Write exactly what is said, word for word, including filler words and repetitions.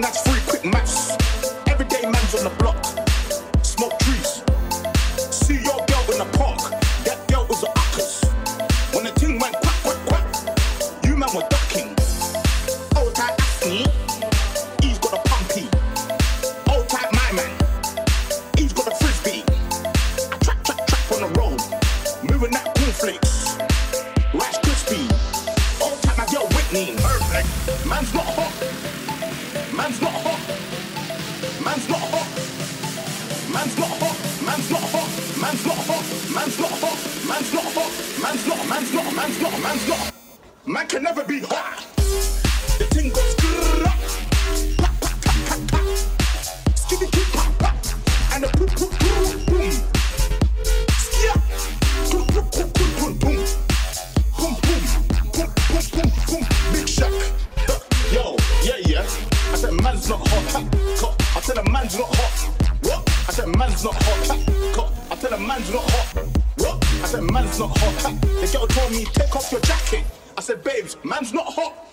One that's free, quick maths. Everyday man's on the block. Smoke trees. See your girl in the park. That girl was a uckers. When the thing went quack, quack, quack, you man were ducking. Old type Acne, he's got a pumpy. Old type my man, he's got a frisbee. I trap, trap, trap on the road, moving that cornflakes. Rice crispy. Old type my girl Whitney. Perfect. Man's not hot. Man's not hot. Man's not hot. Man's not hot. Man's not hot. Man's not hot. Man's not hot. Man's not hot. Man's not. Man's not. Man's not. Man's not. Man can never be hot. The thing goes grrrr, pop, pop, tap, tap, tap. Skitty, keep, pop, pop. And the boom, boom, boom, boom. Skia. Boom, boom, boom, boom, boom, boom. Boom, boom, boom, boom, boom, boom. Big Shaq. Yo, yeah, yeah. I said man's not hot. Cut. I said a man's not hot. What? I said man's not hot. Cut. I said a man's not hot. What? I said man's not hot. The girl told me take off your jacket. I said babes, man's not hot.